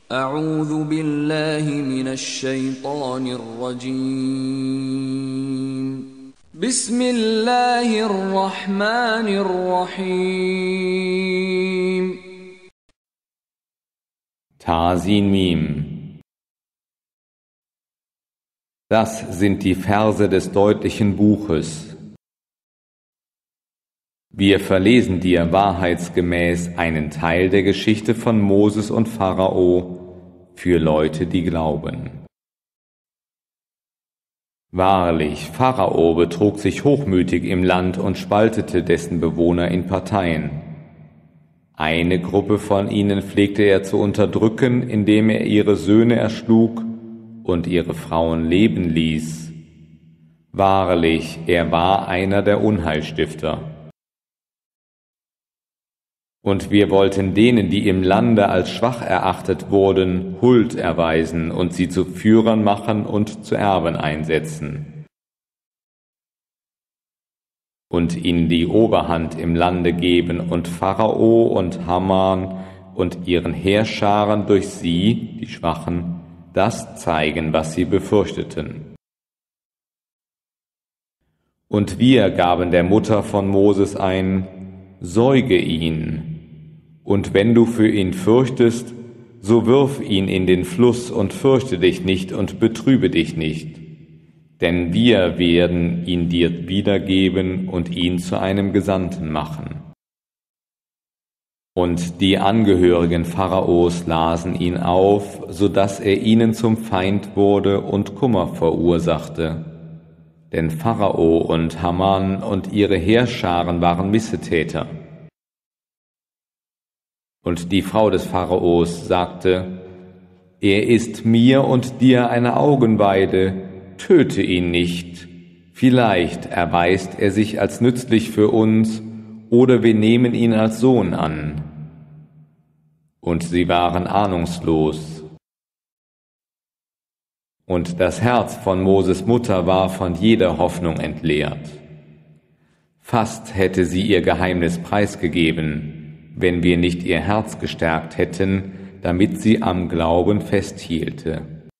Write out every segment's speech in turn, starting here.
أعوذ بالله من الشيطان الرجيم بسم الله الرحمن الرحيم Tasin Mim. Das sind die Verse des deutlichen Buches. Wir verlesen dir wahrheitsgemäß einen Teil der Geschichte von Moses und Pharao für Leute, die glauben. Wahrlich, Pharao betrug sich hochmütig im Land und spaltete dessen Bewohner in Parteien. Eine Gruppe von ihnen pflegte er zu unterdrücken, indem er ihre Söhne erschlug und ihre Frauen leben ließ. Wahrlich, er war einer der Unheilstifter. Und wir wollten denen, die im Lande als schwach erachtet wurden, Huld erweisen und sie zu Führern machen und zu Erben einsetzen. Und ihnen die Oberhand im Lande geben und Pharao und Haman und ihren Heerscharen durch sie, die Schwachen, das zeigen, was sie befürchteten. Und wir gaben der Mutter von Moses ein: Säuge ihn, und wenn du für ihn fürchtest, so wirf ihn in den Fluss und fürchte dich nicht und betrübe dich nicht, denn wir werden ihn dir wiedergeben und ihn zu einem Gesandten machen. Und die Angehörigen Pharaos lasen ihn auf, so dass er ihnen zum Feind wurde und Kummer verursachte. Denn Pharao und Haman und ihre Heerscharen waren Missetäter. Und die Frau des Pharaos sagte: Er ist mir und dir eine Augenweide, töte ihn nicht. Vielleicht erweist er sich als nützlich für uns, oder wir nehmen ihn als Sohn an. Und sie waren ahnungslos. Und das Herz von Moses Mutter war von jeder Hoffnung entleert. Fast hätte sie ihr Geheimnis preisgegeben, wenn wir nicht ihr Herz gestärkt hätten, damit sie am Glauben festhielte.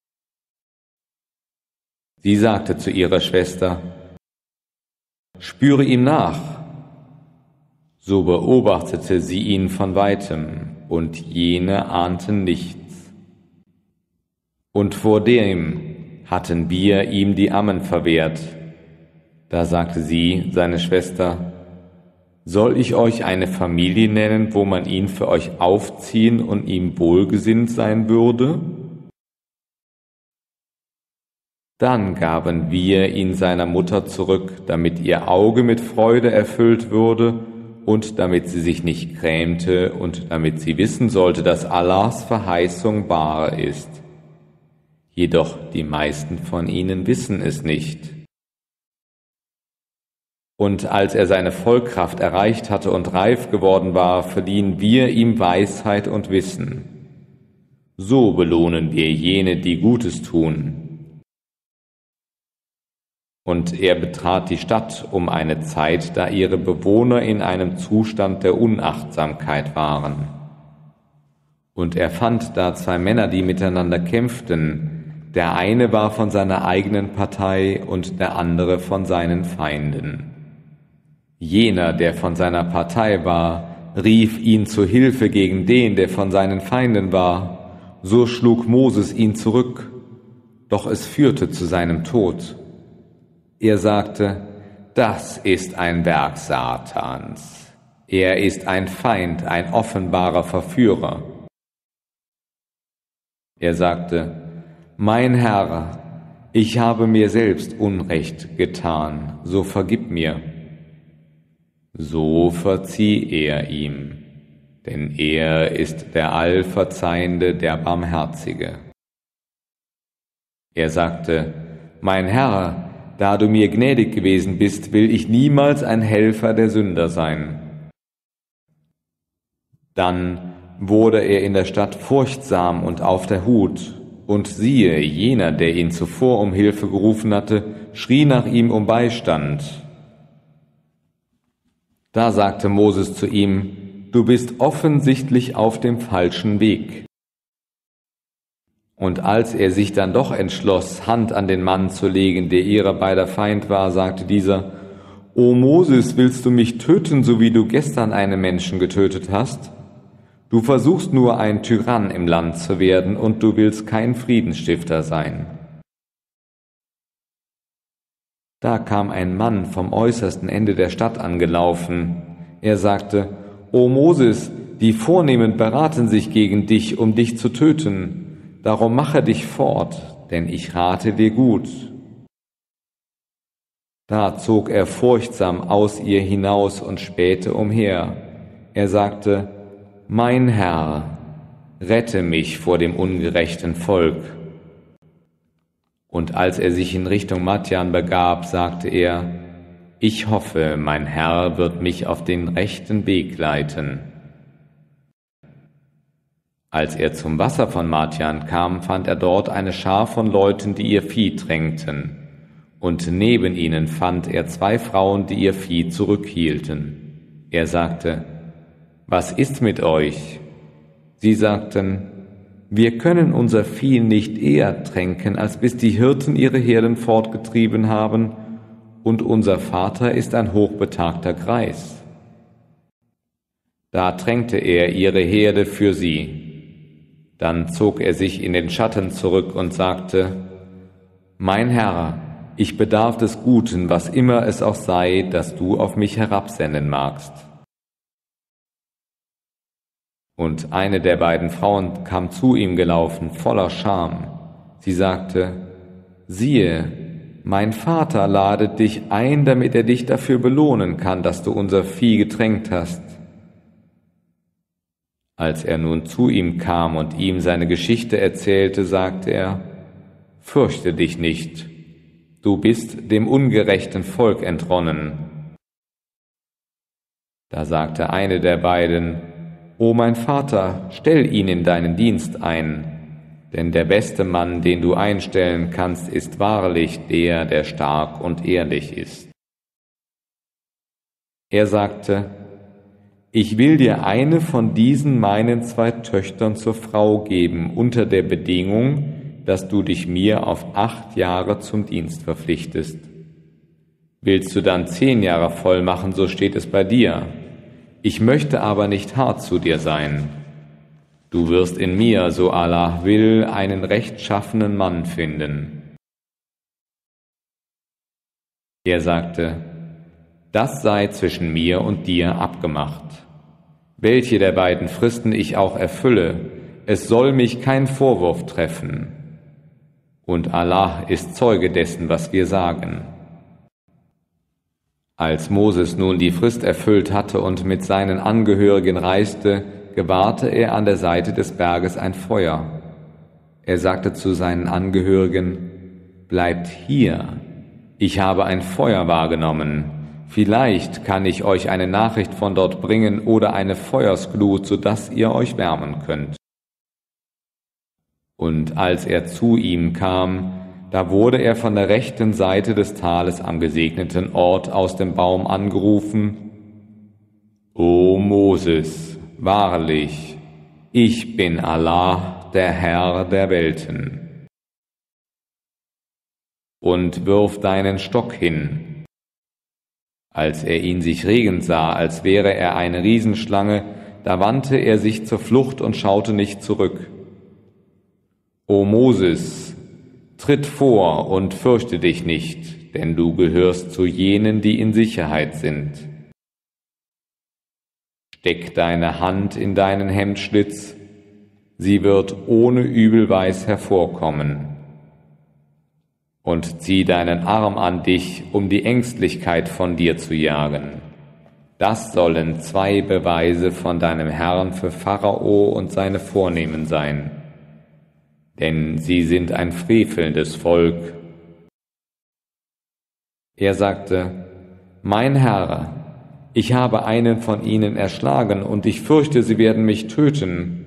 Sie sagte zu ihrer Schwester: Spüre ihm nach. So beobachtete sie ihn von weitem, und jene ahnten nichts. Und vor dem hatten wir ihm die Ammen verwehrt. Da sagte sie, seine Schwester: Soll ich euch eine Familie nennen, wo man ihn für euch aufziehen und ihm wohlgesinnt sein würde? Dann gaben wir ihn seiner Mutter zurück, damit ihr Auge mit Freude erfüllt würde und damit sie sich nicht grämte und damit sie wissen sollte, dass Allahs Verheißung wahr ist. Jedoch die meisten von ihnen wissen es nicht. Und als er seine Vollkraft erreicht hatte und reif geworden war, verliehen wir ihm Weisheit und Wissen. So belohnen wir jene, die Gutes tun. Und er betrat die Stadt um eine Zeit, da ihre Bewohner in einem Zustand der Unachtsamkeit waren. Und er fand da zwei Männer, die miteinander kämpften. Der eine war von seiner eigenen Partei und der andere von seinen Feinden. Jener, der von seiner Partei war, rief ihn zu Hilfe gegen den, der von seinen Feinden war. So schlug Moses ihn zurück, doch es führte zu seinem Tod. Er sagte: Das ist ein Werk Satans. Er ist ein Feind, ein offenbarer Verführer. Er sagte: Mein Herr, ich habe mir selbst Unrecht getan, so vergib mir. So verzieh er ihm, denn er ist der Allverzeihende, der Barmherzige. Er sagte: Mein Herr, da du mir gnädig gewesen bist, will ich niemals ein Helfer der Sünder sein. Dann wurde er in der Stadt furchtsam und auf der Hut, und siehe, jener, der ihn zuvor um Hilfe gerufen hatte, schrie nach ihm um Beistand. Da sagte Moses zu ihm: Du bist offensichtlich auf dem falschen Weg. Und als er sich dann doch entschloss, Hand an den Mann zu legen, der ihrer beider Feind war, sagte dieser: O Moses, willst du mich töten, so wie du gestern einen Menschen getötet hast? Du versuchst nur, ein Tyrann im Land zu werden, und du willst kein Friedensstifter sein. Da kam ein Mann vom äußersten Ende der Stadt angelaufen. Er sagte: O Moses, die Vornehmen beraten sich gegen dich, um dich zu töten. Darum mache dich fort, denn ich rate dir gut. Da zog er furchtsam aus ihr hinaus und spähte umher. Er sagte: Mein Herr, rette mich vor dem ungerechten Volk. Und als er sich in Richtung Madjan begab, sagte er: Ich hoffe, mein Herr wird mich auf den rechten Weg leiten. Als er zum Wasser von Madjan kam, fand er dort eine Schar von Leuten, die ihr Vieh tränkten. Und neben ihnen fand er 2 Frauen, die ihr Vieh zurückhielten. Er sagte: Was ist mit euch? Sie sagten: Wir können unser Vieh nicht eher tränken, als bis die Hirten ihre Herden fortgetrieben haben, und unser Vater ist ein hochbetagter Greis. Da tränkte er ihre Herde für sie. Dann zog er sich in den Schatten zurück und sagte: Mein Herr, ich bedarf des Guten, was immer es auch sei, das du auf mich herabsenden magst. Und eine der beiden Frauen kam zu ihm gelaufen, voller Scham. Sie sagte: Siehe, mein Vater ladet dich ein, damit er dich dafür belohnen kann, dass du unser Vieh getränkt hast. Als er nun zu ihm kam und ihm seine Geschichte erzählte, sagte er: Fürchte dich nicht, du bist dem ungerechten Volk entronnen. Da sagte eine der beiden: O mein Vater, stell ihn in deinen Dienst ein, denn der beste Mann, den du einstellen kannst, ist wahrlich der, der stark und ehrlich ist. Er sagte: Ich will dir eine von diesen meinen 2 Töchtern zur Frau geben, unter der Bedingung, dass du dich mir auf 8 Jahre zum Dienst verpflichtest. Willst du dann 10 Jahre voll machen, so steht es bei dir. Ich möchte aber nicht hart zu dir sein. Du wirst in mir, so Allah will, einen rechtschaffenen Mann finden. Er sagte: Das sei zwischen mir und dir abgemacht. Welche der beiden Fristen ich auch erfülle, es soll mich kein Vorwurf treffen. Und Allah ist Zeuge dessen, was wir sagen. Als Moses nun die Frist erfüllt hatte und mit seinen Angehörigen reiste, gewahrte er an der Seite des Berges ein Feuer. Er sagte zu seinen Angehörigen: Bleibt hier, ich habe ein Feuer wahrgenommen. Vielleicht kann ich euch eine Nachricht von dort bringen oder eine Feuersglut, sodass ihr euch wärmen könnt. Und als er zu ihm kam, da wurde er von der rechten Seite des Tales am gesegneten Ort aus dem Baum angerufen: O Moses, wahrlich, ich bin Allah, der Herr der Welten. Und wirf deinen Stock hin. Als er ihn sich regend sah, als wäre er eine Riesenschlange, da wandte er sich zur Flucht und schaute nicht zurück. O Moses, tritt vor und fürchte dich nicht, denn du gehörst zu jenen, die in Sicherheit sind. Steck deine Hand in deinen Hemdschlitz, sie wird ohne Übelweis hervorkommen. Und zieh deinen Arm an dich, um die Ängstlichkeit von dir zu jagen. Das sollen 2 Beweise von deinem Herrn für Pharao und seine Vornehmen sein. Denn sie sind ein frevelndes Volk. Er sagte: Mein Herr, ich habe einen von ihnen erschlagen und ich fürchte, sie werden mich töten.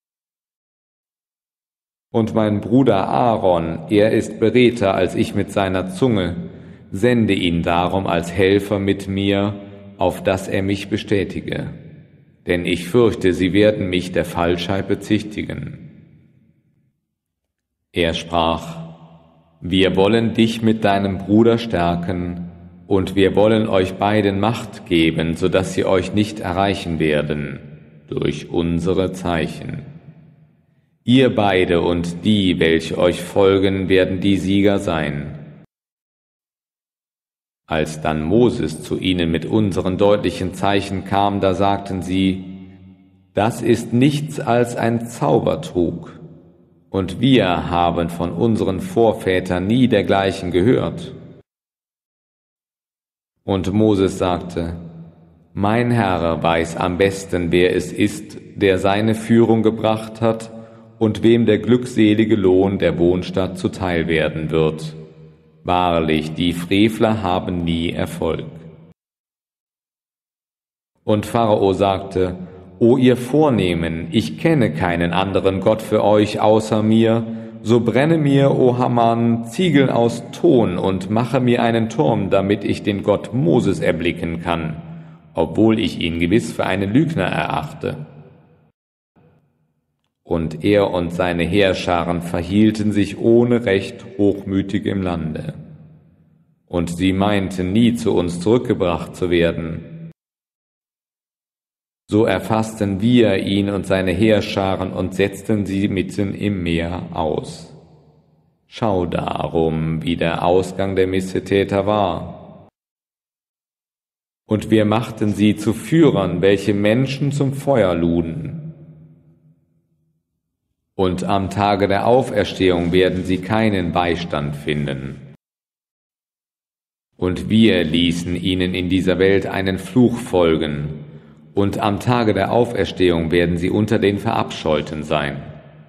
Und mein Bruder Aaron, er ist beredter als ich mit seiner Zunge, sende ihn darum als Helfer mit mir, auf dass er mich bestätige. Denn ich fürchte, sie werden mich der Falschheit bezichtigen. Er sprach: Wir wollen dich mit deinem Bruder stärken, und wir wollen euch beiden Macht geben, so dass sie euch nicht erreichen werden, durch unsere Zeichen. Ihr beide und die, welche euch folgen, werden die Sieger sein. Als dann Moses zu ihnen mit unseren deutlichen Zeichen kam, da sagten sie: Das ist nichts als ein Zaubertrug, und wir haben von unseren Vorvätern nie dergleichen gehört. Und Moses sagte: Mein Herr weiß am besten, wer es ist, der seine Führung gebracht hat und wem der glückselige Lohn der Wohnstatt zuteil werden wird. Wahrlich, die Frevler haben nie Erfolg. Und Pharao sagte: O ihr Vornehmen, ich kenne keinen anderen Gott für euch außer mir, so brenne mir, o Haman, Ziegel aus Ton und mache mir einen Turm, damit ich den Gott Moses erblicken kann, obwohl ich ihn gewiss für einen Lügner erachte. Und er und seine Heerscharen verhielten sich ohne Recht hochmütig im Lande. Und sie meinten nie zu uns zurückgebracht zu werden. So erfassten wir ihn und seine Heerscharen und setzten sie mitten im Meer aus. Schau darum, wie der Ausgang der Missetäter war. Und wir machten sie zu Führern, welche Menschen zum Feuer luden. Und am Tage der Auferstehung werden sie keinen Beistand finden. Und wir ließen ihnen in dieser Welt einen Fluch folgen, und am Tage der Auferstehung werden sie unter den Verabscheuten sein.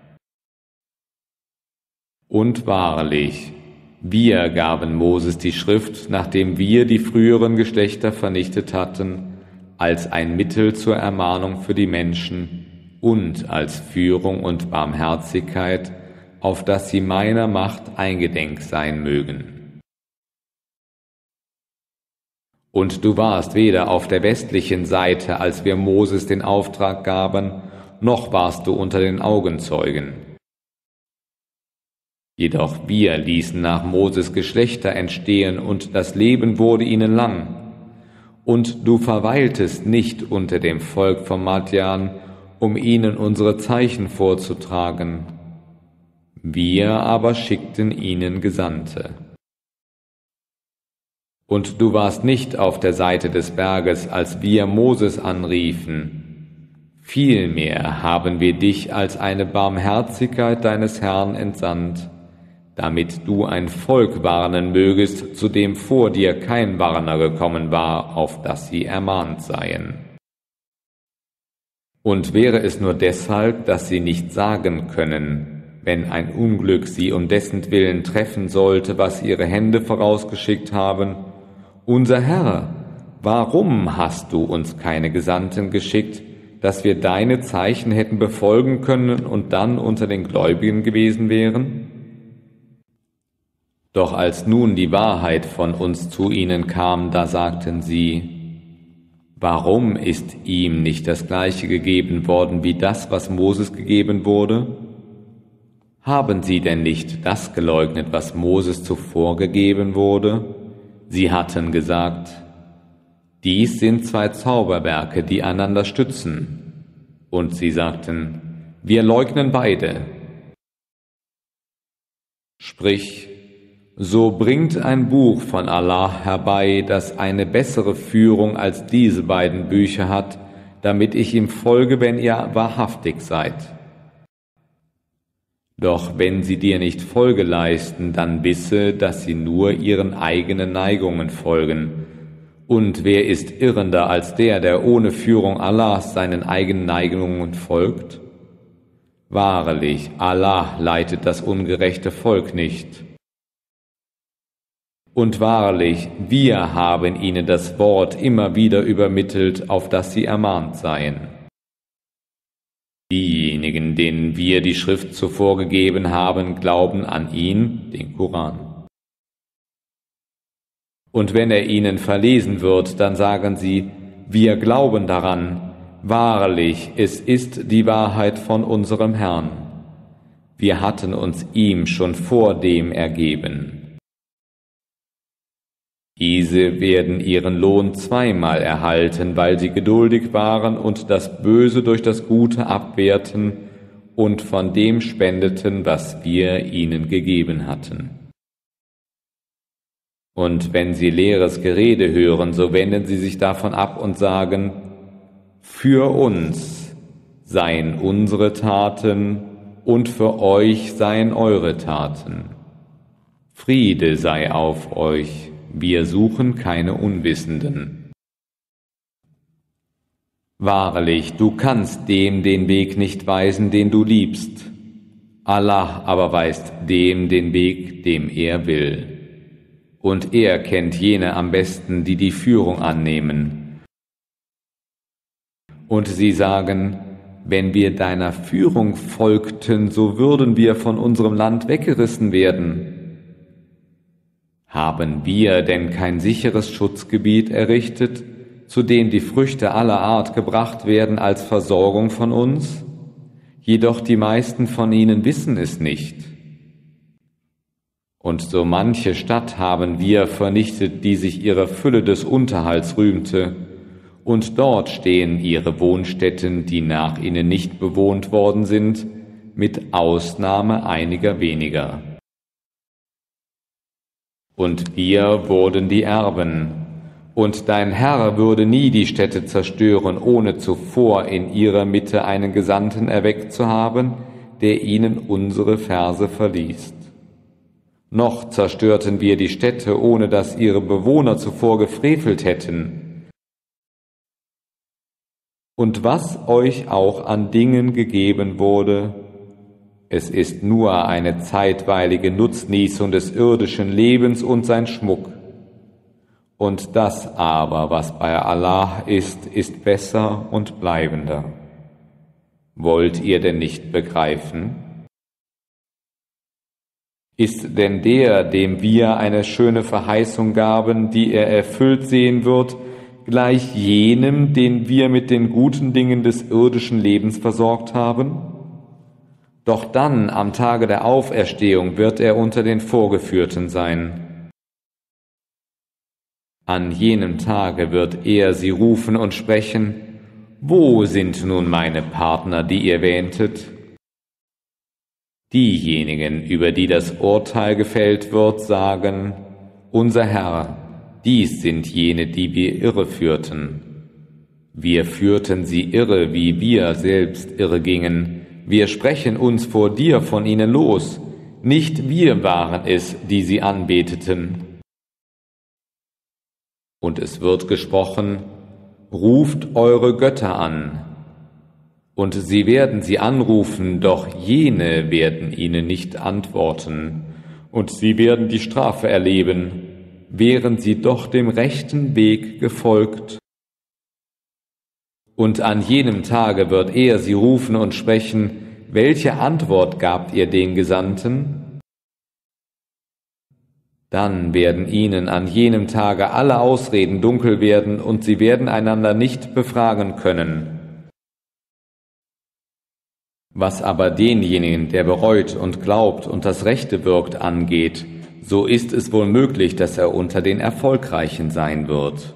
Und wahrlich, wir gaben Moses die Schrift, nachdem wir die früheren Geschlechter vernichtet hatten, als ein Mittel zur Ermahnung für die Menschen und als Führung und Barmherzigkeit, auf dass sie meiner Macht eingedenk sein mögen. Und du warst weder auf der westlichen Seite, als wir Moses den Auftrag gaben, noch warst du unter den Augenzeugen. Jedoch wir ließen nach Moses Geschlechter entstehen, und das Leben wurde ihnen lang. Und du verweiltest nicht unter dem Volk von Madjan, um ihnen unsere Zeichen vorzutragen. Wir aber schickten ihnen Gesandte. Und du warst nicht auf der Seite des Berges, als wir Moses anriefen. Vielmehr haben wir dich als eine Barmherzigkeit deines Herrn entsandt, damit du ein Volk warnen mögest, zu dem vor dir kein Warner gekommen war, auf das sie ermahnt seien. Und wäre es nur deshalb, dass sie nicht sagen können, wenn ein Unglück sie um dessen Willen treffen sollte, was ihre Hände vorausgeschickt haben: Unser Herr, warum hast du uns keine Gesandten geschickt, dass wir deine Zeichen hätten befolgen können und dann unter den Gläubigen gewesen wären? Doch als nun die Wahrheit von uns zu ihnen kam, da sagten sie: Warum ist ihm nicht das Gleiche gegeben worden wie das, was Moses gegeben wurde? Haben sie denn nicht das geleugnet, was Moses zuvor gegeben wurde? Sie hatten gesagt: Dies sind zwei Zauberwerke, die einander stützen. Und sie sagten: Wir leugnen beide. Sprich, so bringt ein Buch von Allah herbei, das eine bessere Führung als diese beiden Bücher hat, damit ich ihm folge, wenn ihr wahrhaftig seid. Doch wenn sie dir nicht Folge leisten, dann wisse, dass sie nur ihren eigenen Neigungen folgen. Und wer ist irrender als der ohne Führung Allahs seinen eigenen Neigungen folgt? Wahrlich, Allah leitet das ungerechte Volk nicht. Und wahrlich, wir haben ihnen das Wort immer wieder übermittelt, auf das sie ermahnt seien. Diejenigen, denen wir die Schrift zuvor gegeben haben, glauben an ihn, den Koran. Und wenn er ihnen verlesen wird, dann sagen sie: Wir glauben daran. Wahrlich, es ist die Wahrheit von unserem Herrn. wir hatten uns ihm schon vor dem ergeben. Diese werden ihren Lohn zweimal erhalten, weil sie geduldig waren und das Böse durch das Gute abwehrten und von dem spendeten, was wir ihnen gegeben hatten. Und wenn sie leeres Gerede hören, so wenden sie sich davon ab und sagen: Für uns seien unsere Taten und für euch seien eure Taten. Friede sei auf euch, wir suchen keine Unwissenden. Wahrlich, du kannst dem den Weg nicht weisen, den du liebst. Allah aber weist dem den Weg, dem er will. Und er kennt jene am besten, die die Führung annehmen. Und sie sagen: Wenn wir deiner Führung folgten, so würden wir von unserem Land weggerissen werden. Haben wir denn kein sicheres Schutzgebiet errichtet, zu dem die Früchte aller Art gebracht werden als Versorgung von uns? Jedoch die meisten von ihnen wissen es nicht. Und so manche Stadt haben wir vernichtet, die sich ihrer Fülle des Unterhalts rühmte, und dort stehen ihre Wohnstätten, die nach ihnen nicht bewohnt worden sind, mit Ausnahme einiger weniger. Und wir wurden die Erben, und dein Herr würde nie die Städte zerstören, ohne zuvor in ihrer Mitte einen Gesandten erweckt zu haben, der ihnen unsere Verse verliest. Noch zerstörten wir die Städte, ohne dass ihre Bewohner zuvor gefrevelt hätten. Und was euch auch an Dingen gegeben wurde, es ist nur eine zeitweilige Nutznießung des irdischen Lebens und sein Schmuck. Und das aber, was bei Allah ist, ist besser und bleibender. Wollt ihr denn nicht begreifen? Ist denn der, dem wir eine schöne Verheißung gaben, die er erfüllt sehen wird, gleich jenem, den wir mit den guten Dingen des irdischen Lebens versorgt haben? Doch dann, am Tage der Auferstehung, wird er unter den Vorgeführten sein. An jenem Tage wird er sie rufen und sprechen: Wo sind nun meine Partner, die ihr wähntet? Diejenigen, über die das Urteil gefällt wird, sagen: Unser Herr, dies sind jene, die wir irreführten. Wir führten sie irre, wie wir selbst irre gingen. Wir sprechen uns vor dir von ihnen los. Nicht wir waren es, die sie anbeteten. Und es wird gesprochen: Ruft eure Götter an. Und sie werden sie anrufen, doch jene werden ihnen nicht antworten. Und sie werden die Strafe erleben, wären sie doch dem rechten Weg gefolgt. Und an jenem Tage wird er sie rufen und sprechen: Welche Antwort gabt ihr den Gesandten? Dann werden ihnen an jenem Tage alle Ausreden dunkel werden und sie werden einander nicht befragen können. Was aber denjenigen, der bereut und glaubt und das Rechte wirkt, angeht, so ist es wohl möglich, dass er unter den Erfolgreichen sein wird.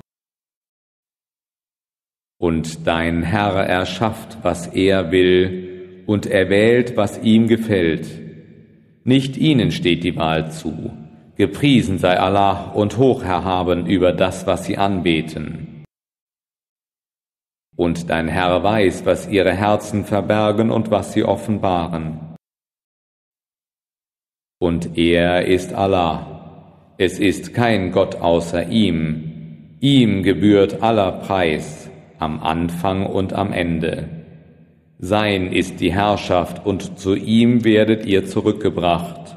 Und dein Herr erschafft, was er will, und erwählt, was ihm gefällt. Nicht ihnen steht die Wahl zu. Gepriesen sei Allah und hoch erhaben über das, was sie anbeten. Und dein Herr weiß, was ihre Herzen verbergen und was sie offenbaren. Und er ist Allah. Es ist kein Gott außer ihm. Ihm gebührt aller Preis, am Anfang und am Ende. Sein ist die Herrschaft und zu ihm werdet ihr zurückgebracht.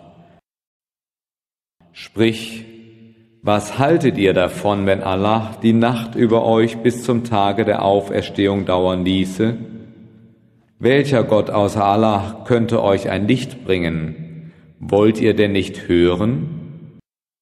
Sprich: Was haltet ihr davon, wenn Allah die Nacht über euch bis zum Tage der Auferstehung dauern ließe? Welcher Gott außer Allah könnte euch ein Licht bringen? Wollt ihr denn nicht hören?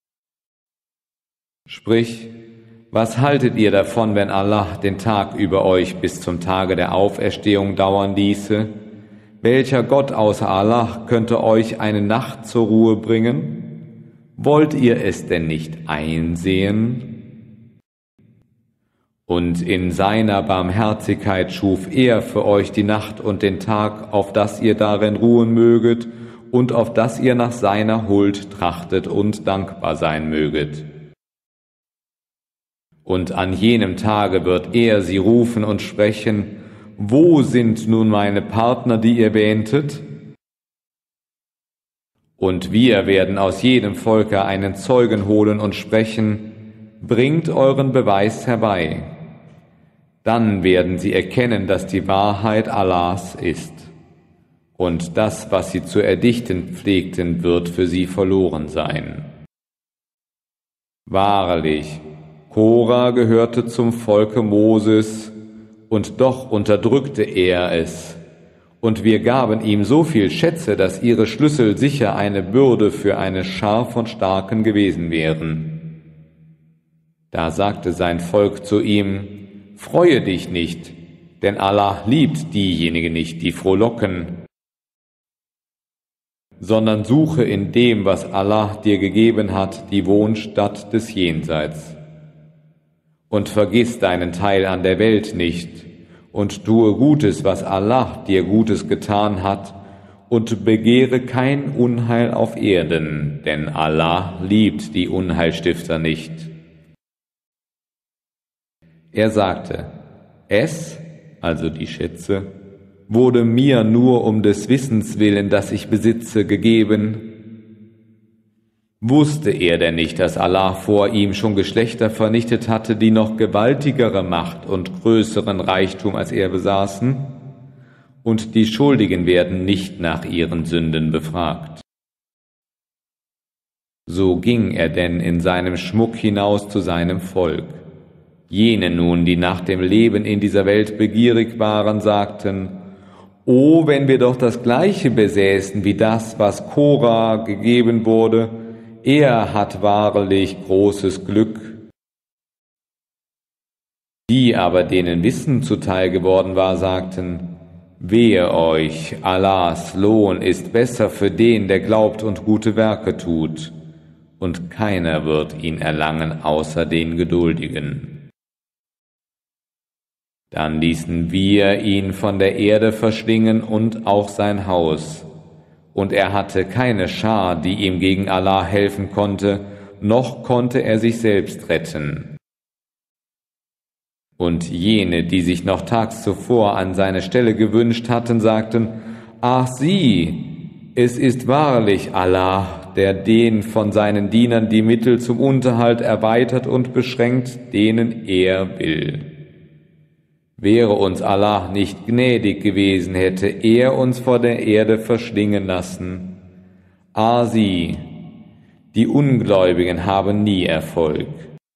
Sprich: Was haltet ihr davon, wenn Allah den Tag über euch bis zum Tage der Auferstehung dauern ließe? welcher Gott außer Allah könnte euch eine Nacht zur Ruhe bringen? Wollt ihr es denn nicht einsehen? Und in seiner Barmherzigkeit schuf er für euch die Nacht und den Tag, auf dass ihr darin ruhen möget und auf dass ihr nach seiner Huld trachtet und dankbar sein möget. Und an jenem Tage wird er sie rufen und sprechen: Wo sind nun meine Partner, die ihr wähntet? Und wir werden aus jedem Volke einen Zeugen holen und sprechen: Bringt euren Beweis herbei. Dann werden sie erkennen, dass die Wahrheit Allahs ist. Und das, was sie zu erdichten pflegten, wird für sie verloren sein. Wahrlich, Korah gehörte zum Volke Moses, und doch unterdrückte er es. Und wir gaben ihm so viel Schätze, dass ihre Schlüssel sicher eine Bürde für eine Schar von Starken gewesen wären. Da sagte sein Volk zu ihm: Freue dich nicht, denn Allah liebt diejenigen nicht, die frohlocken, sondern suche in dem, was Allah dir gegeben hat, die Wohnstatt des Jenseits. Und vergiss deinen Teil an der Welt nicht und tue Gutes, was Allah dir Gutes getan hat, und begehre kein Unheil auf Erden, denn Allah liebt die Unheilstifter nicht. Er sagte: Es, also die Schätze, wurde mir nur um des Wissens willen, das ich besitze, gegeben. Wusste er denn nicht, dass Allah vor ihm schon Geschlechter vernichtet hatte, die noch gewaltigere Macht und größeren Reichtum als er besaßen? Und die Schuldigen werden nicht nach ihren Sünden befragt. So ging er denn in seinem Schmuck hinaus zu seinem Volk. Jene nun, die nach dem Leben in dieser Welt begierig waren, sagten: O, wenn wir doch das Gleiche besäßen wie das, was Korah gegeben wurde, er hat wahrlich großes Glück. Die aber, denen Wissen zuteil geworden war, sagten: Wehe euch, Allahs Lohn ist besser für den, der glaubt und gute Werke tut, und keiner wird ihn erlangen, außer den Geduldigen. Dann ließen wir ihn von der Erde verschlingen und auch sein Haus. Und er hatte keine Schar, die ihm gegen Allah helfen konnte, noch konnte er sich selbst retten. Und jene, die sich noch tags zuvor an seine Stelle gewünscht hatten, sagten: Ach sieh, es ist wahrlich Allah, der den von seinen Dienern die Mittel zum Unterhalt erweitert und beschränkt, denen er will. Wäre uns Allah nicht gnädig gewesen, hätte er uns vor der Erde verschlingen lassen. Sie, die Ungläubigen haben nie Erfolg.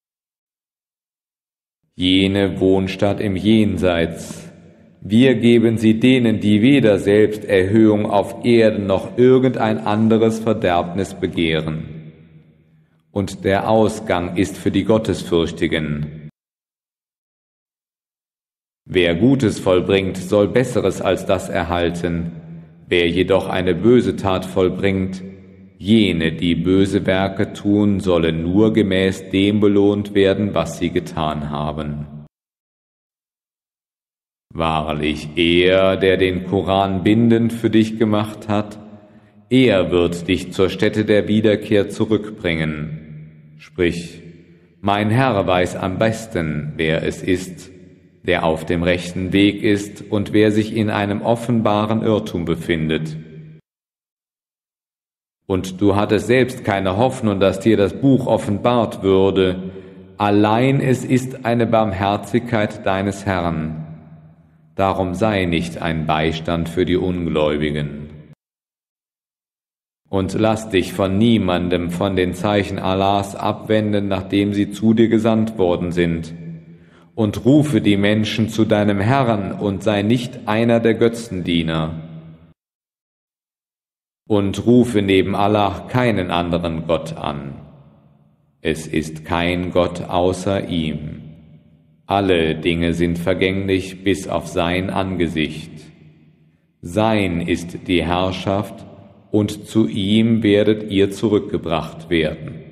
Jene Wohnstatt im Jenseits, wir geben sie denen, die weder selbst Erhöhung auf Erden noch irgendein anderes Verderbnis begehren. Und der Ausgang ist für die Gottesfürchtigen. Wer Gutes vollbringt, soll Besseres als das erhalten. Wer jedoch eine böse Tat vollbringt, jene, die böse Werke tun, sollen nur gemäß dem belohnt werden, was sie getan haben. Wahrlich, er, der den Koran bindend für dich gemacht hat, er wird dich zur Stätte der Wiederkehr zurückbringen. Sprich, mein Herr weiß am besten, wer es ist, der auf dem rechten Weg ist und wer sich in einem offenbaren Irrtum befindet. Und du hattest selbst keine Hoffnung, dass dir das Buch offenbart würde. Allein es ist eine Barmherzigkeit deines Herrn. Darum sei nicht ein Beistand für die Ungläubigen. Und lass dich von niemandem von den Zeichen Allahs abwenden, nachdem sie zu dir gesandt worden sind. Und rufe die Menschen zu deinem Herrn und sei nicht einer der Götzendiener. Und rufe neben Allah keinen anderen Gott an. Es ist kein Gott außer ihm. Alle Dinge sind vergänglich bis auf sein Angesicht. Sein ist die Herrschaft, und zu ihm werdet ihr zurückgebracht werden.